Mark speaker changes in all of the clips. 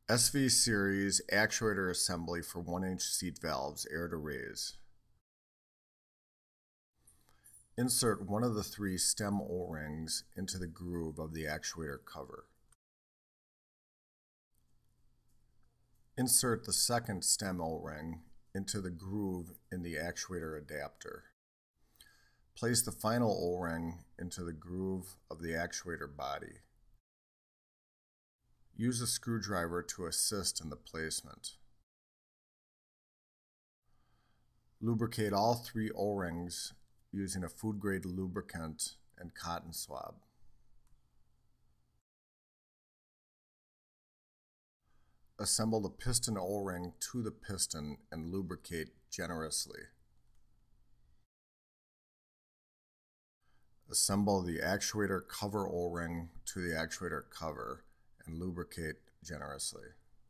Speaker 1: SV Series Actuator Assembly for 1-inch seat valves, air to raise. Insert one of the 3 stem O-rings into the groove of the actuator cover. Insert the second stem O-ring into the groove in the actuator adapter. Place the final O-ring into the groove of the actuator body. Use a screwdriver to assist in the placement. Lubricate all 3 O-rings using a food-grade lubricant and cotton swab. Assemble the piston O-ring to the piston and lubricate generously. Assemble the actuator cover O-ring to the actuator cover and lubricate generously.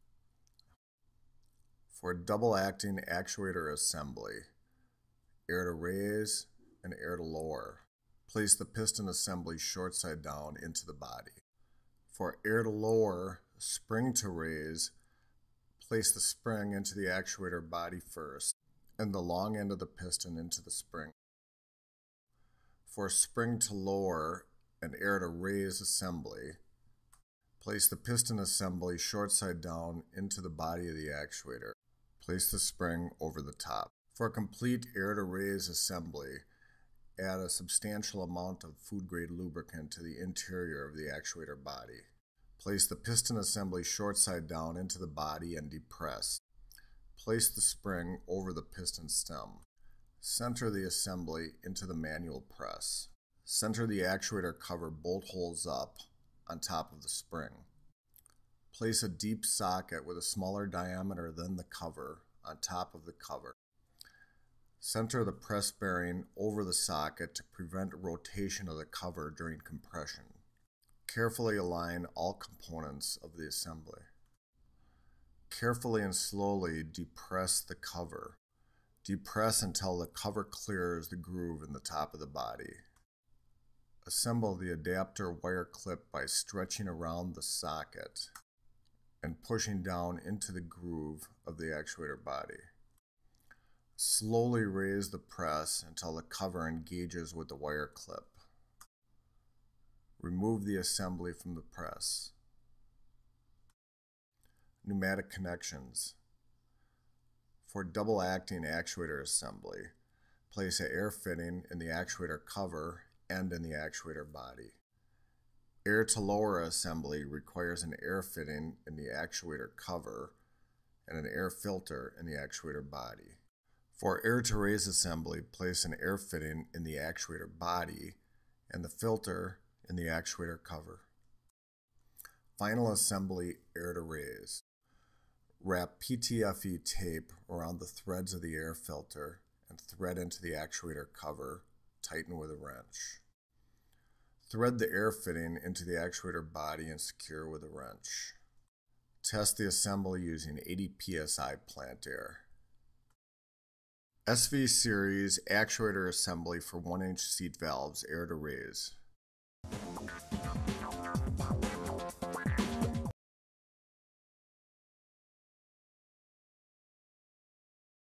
Speaker 1: For double-acting actuator assembly, air to raise and air to lower, place the piston assembly short side down into the body. For air to lower, spring to raise, place the spring into the actuator body first and the long end of the piston into the spring. For spring to lower and air to raise assembly, place the piston assembly short side down into the body of the actuator. Place the spring over the top. For a complete air to raise assembly, add a substantial amount of food-grade lubricant to the interior of the actuator body. Place the piston assembly short side down into the body and depress. Place the spring over the piston stem. Center the assembly into the manual press. Center the actuator cover bolt holes up on top of the spring. Place a deep socket with a smaller diameter than the cover on top of the cover. Center the press bearing over the socket to prevent rotation of the cover during compression. Carefully align all components of the assembly. Carefully and slowly depress the cover. Depress until the cover clears the groove in the top of the body. Assemble the adapter wire clip by stretching around the socket and pushing down into the groove of the actuator body. Slowly raise the press until the cover engages with the wire clip. Remove the assembly from the press. Pneumatic connections. For double-acting actuator assembly, place an air fitting in the actuator cover and in the actuator body. Air to lower assembly requires an air fitting in the actuator cover and an air filter in the actuator body. For air to raise assembly, place an air fitting in the actuator body and the filter in the actuator cover. Final assembly, air to raise. Wrap PTFE tape around the threads of the air filter and thread into the actuator cover. Tighten with a wrench. Thread the air fitting into the actuator body and secure with a wrench. Test the assembly using 80 psi plant air. SV Series Actuator Assembly for 1-inch seat valves, air to raise.